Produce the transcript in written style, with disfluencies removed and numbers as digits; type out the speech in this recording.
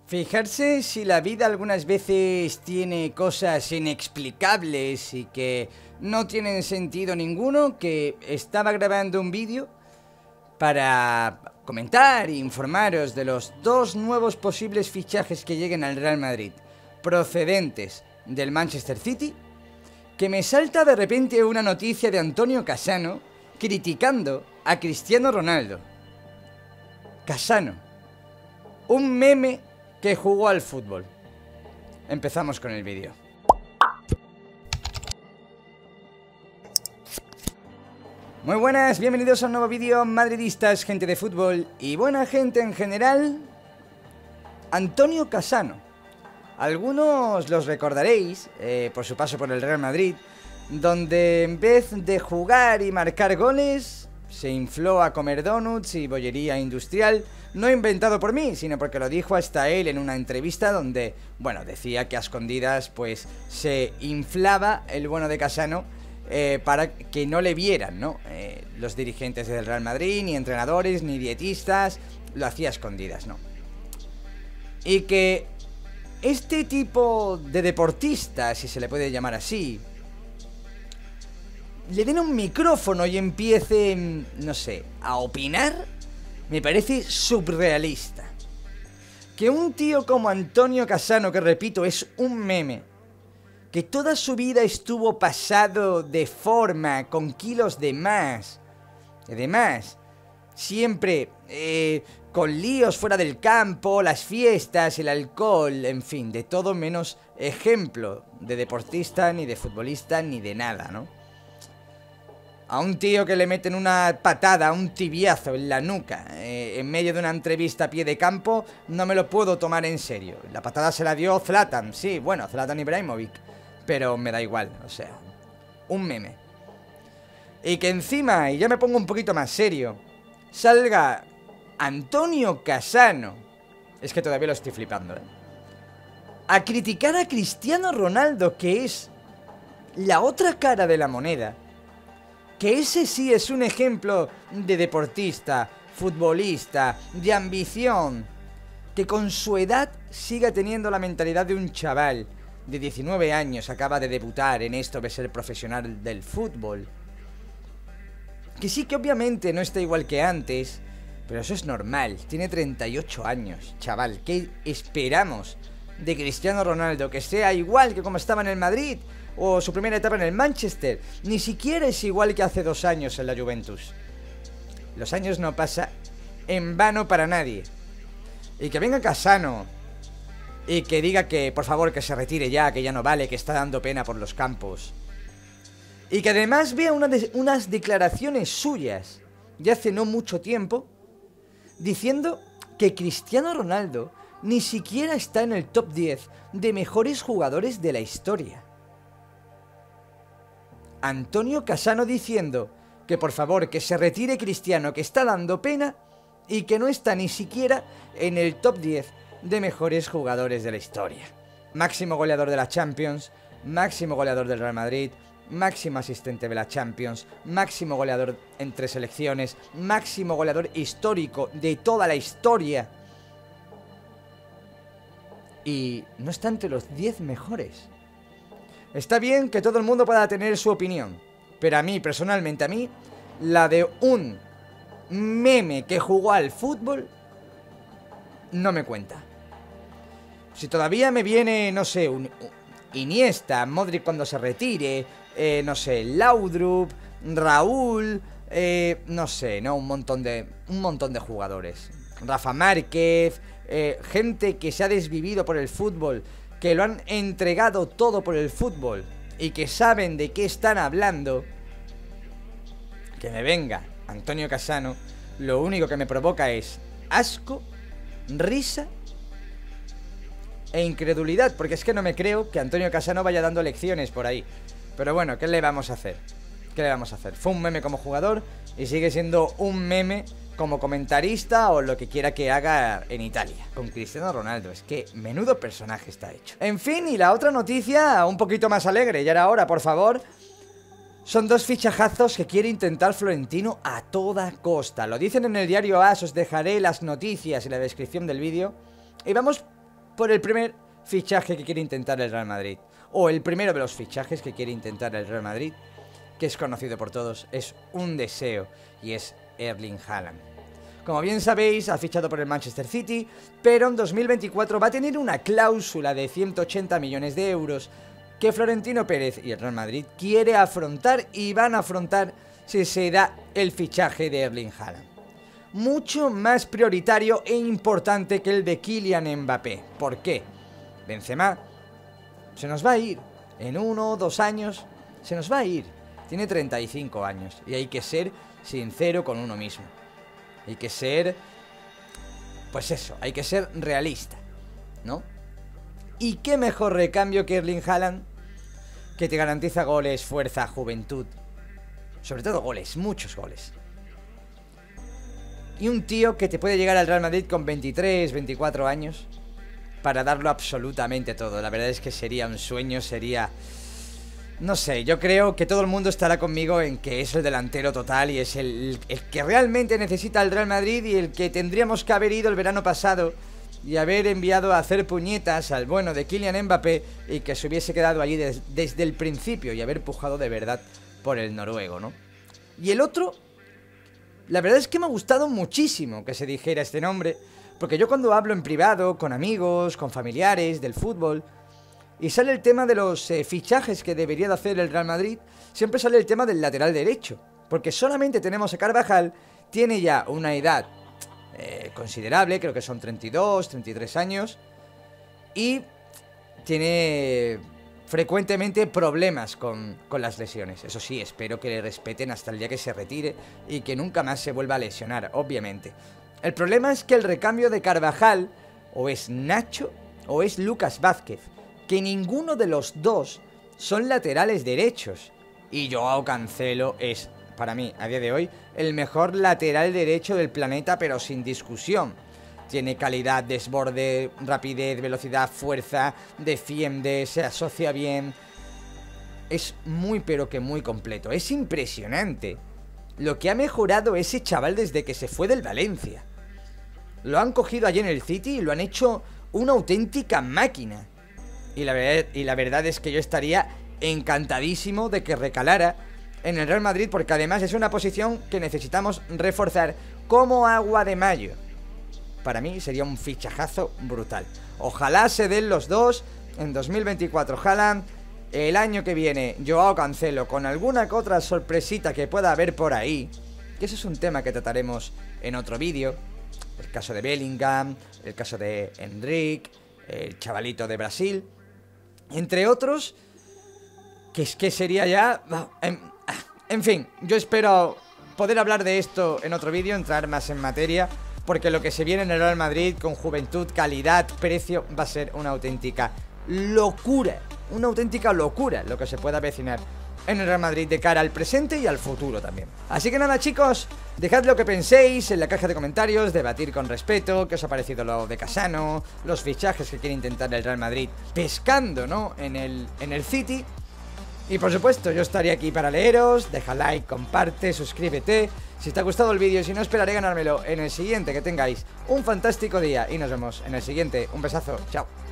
Fijarse si la vida algunas veces tiene cosas inexplicables y que no tienen sentido ninguno, que estaba grabando un vídeo para comentar e informaros de los dos nuevos posibles fichajes que lleguen al Real Madrid, procedentes del Manchester City, que me salta de repente una noticia de Antonio Cassano criticando a Cristiano Ronaldo. Cassano, un meme que jugó al fútbol. Empezamos con el vídeo. Muy buenas, bienvenidos a un nuevo vídeo, madridistas, gente de fútbol y buena gente en general. Antonio Cassano. Algunos los recordaréis por su paso por el Real Madrid, donde en vez de jugar y marcar goles, se infló a comer donuts y bollería industrial, no inventado por mí, sino porque lo dijo hasta él en una entrevista donde, bueno, decía que a escondidas pues se inflaba el bueno de Cassano para que no le vieran, ¿no? Los dirigentes del Real Madrid, ni entrenadores, ni dietistas, lo hacía a escondidas, ¿no? Y que este tipo de deportista, si se le puede llamar así, le den un micrófono y empiecen, no sé, a opinar, me parece surrealista. Que un tío como Antonio Cassano, que repito, es un meme, que toda su vida estuvo pasado de forma, con kilos de más, además, siempre con líos fuera del campo, las fiestas, el alcohol, en fin, de todo menos ejemplo de deportista, ni de futbolista, ni de nada, ¿no? A un tío que le meten una patada, un tibiazo en la nuca, en medio de una entrevista a pie de campo, no me lo puedo tomar en serio. La patada se la dio Zlatan, sí, bueno, Zlatan Ibrahimovic, pero me da igual, o sea, un meme. Y que encima, y ya me pongo un poquito más serio, salga Antonio Cassano, es que todavía lo estoy flipando, a criticar a Cristiano Ronaldo, que es la otra cara de la moneda. Que ese sí es un ejemplo de deportista, futbolista, de ambición, que con su edad siga teniendo la mentalidad de un chaval de 19 años, acaba de debutar en esto de ser profesional del fútbol. Que sí que obviamente no está igual que antes, pero eso es normal, tiene 38 años, chaval. ¿Qué esperamos de Cristiano Ronaldo? Que sea igual que como estaba en el Madrid o su primera etapa en el Manchester. Ni siquiera es igual que hace 2 años en la Juventus. Los años no pasan en vano para nadie. Y que venga Cassano y que diga que por favor que se retire ya, que ya no vale, que está dando pena por los campos. Y que además vea unas declaraciones suyas de hace no mucho tiempo diciendo que Cristiano Ronaldo ni siquiera está en el top 10 de mejores jugadores de la historia. Antonio Cassano diciendo que por favor que se retire Cristiano, que está dando pena y que no está ni siquiera en el top 10 de mejores jugadores de la historia. Máximo goleador de la Champions, máximo goleador del Real Madrid, máximo asistente de la Champions, máximo goleador entre selecciones, máximo goleador histórico de toda la historia. Y no está entre los 10 mejores. Está bien que todo el mundo pueda tener su opinión, pero a mí, personalmente a mí, la de un meme que jugó al fútbol no me cuenta. Si todavía me viene, no sé, un Iniesta, Modric cuando se retire, no sé, Laudrup, Raúl, no sé, ¿no? Un montón de jugadores. Rafa Márquez, gente que se ha desvivido por el fútbol, que lo han entregado todo por el fútbol y que saben de qué están hablando. Que me venga Antonio Cassano, lo único que me provoca es asco, risa e incredulidad, porque es que no me creo que Antonio Cassano vaya dando lecciones por ahí. Pero bueno, ¿qué le vamos a hacer? ¿Qué le vamos a hacer? Fue un meme como jugador y sigue siendo un meme como comentarista o lo que quiera que haga en Italia con Cristiano Ronaldo. Es que menudo personaje está hecho. En fin, y la otra noticia un poquito más alegre, ya era hora, por favor. Son dos fichajazos que quiere intentar Florentino a toda costa. Lo dicen en el diario AS, os dejaré las noticias y la descripción del vídeo. Y vamos por el primer fichaje que quiere intentar el Real Madrid. O el primero de los fichajes que quiere intentar el Real Madrid, que es conocido por todos, es un deseo, y es Erling Haaland. Como bien sabéis, ha fichado por el Manchester City, pero en 2024 va a tener una cláusula de 180 millones de euros que Florentino Pérez y el Real Madrid quiere afrontar y van a afrontar si se da el fichaje de Erling Haaland. Mucho más prioritario e importante que el de Kylian Mbappé. ¿Por qué? Benzema se nos va a ir en 1 o 2 años, se nos va a ir. Tiene 35 años y hay que ser sincero con uno mismo. Hay que ser, pues eso, hay que ser realista, ¿no? ¿Y qué mejor recambio que Erling Haaland, que te garantiza goles, fuerza, juventud? Sobre todo goles, muchos goles. Y un tío que te puede llegar al Real Madrid con 23, 24 años para darlo absolutamente todo. La verdad es que sería un sueño, sería... No sé, yo creo que todo el mundo estará conmigo en que es el delantero total y es el que realmente necesita el Real Madrid y el que tendríamos que haber ido el verano pasado y haber enviado a hacer puñetas al bueno de Kylian Mbappé y que se hubiese quedado allí desde el principio y haber pujado de verdad por el noruego, ¿no? Y el otro, la verdad es que me ha gustado muchísimo que se dijera este nombre, porque yo cuando hablo en privado, con amigos, con familiares, del fútbol... Y sale el tema de los fichajes que debería de hacer el Real Madrid. Siempre sale el tema del lateral derecho. Porque solamente tenemos a Carvajal. Tiene ya una edad considerable. Creo que son 32, 33 años. Y tiene frecuentemente problemas con las lesiones. Eso sí, espero que le respeten hasta el día que se retire. Y que nunca más se vuelva a lesionar, obviamente. El problema es que el recambio de Carvajal o es Nacho o es Lucas Vázquez. Que ninguno de los dos son laterales derechos. Y Joao Cancelo es, para mí, a día de hoy, el mejor lateral derecho del planeta, pero sin discusión. Tiene calidad, desborde, rapidez, velocidad, fuerza, defiende, se asocia bien. Es muy, pero que muy completo. Es impresionante lo que ha mejorado ese chaval desde que se fue del Valencia. Lo han cogido allí en el City y lo han hecho una auténtica máquina. Y la verdad es que yo estaría encantadísimo de que recalara en el Real Madrid, porque además es una posición que necesitamos reforzar como agua de mayo. Para mí sería un fichajazo brutal. Ojalá se den los dos en 2024 Haaland, el año que viene Joao Cancelo, con alguna que otra sorpresita que pueda haber por ahí, que ese es un tema que trataremos en otro vídeo. El caso de Bellingham, el caso de Enrique, el chavalito de Brasil, entre otros, que es que sería ya... En fin, yo espero poder hablar de esto en otro vídeo, entrar más en materia, porque lo que se viene en el Real Madrid con juventud, calidad, precio, va a ser una auténtica locura. Una auténtica locura lo que se pueda avecinar en el Real Madrid de cara al presente y al futuro también. Así que nada, chicos, dejad lo que penséis en la caja de comentarios, debatir con respeto, qué os ha parecido lo de Cassano, los fichajes que quiere intentar el Real Madrid pescando, ¿no?, en el City. Y por supuesto, yo estaré aquí para leeros. Deja like, comparte, suscríbete si te ha gustado el vídeo. Si no, esperaré ganármelo en el siguiente. Que tengáis un fantástico día y nos vemos en el siguiente. Un besazo, chao.